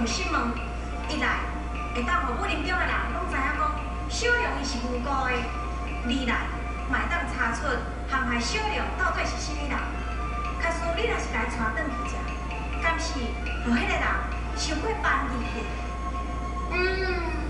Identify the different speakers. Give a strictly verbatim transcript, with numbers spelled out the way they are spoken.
Speaker 1: 心问，一来会当互武林中的人拢知影讲小龙伊是无辜的；二来嘛会当查出陷害小龙到底是啥物人。假使你若是来带转去者，敢是互迄个人受过班义去？
Speaker 2: 嗯。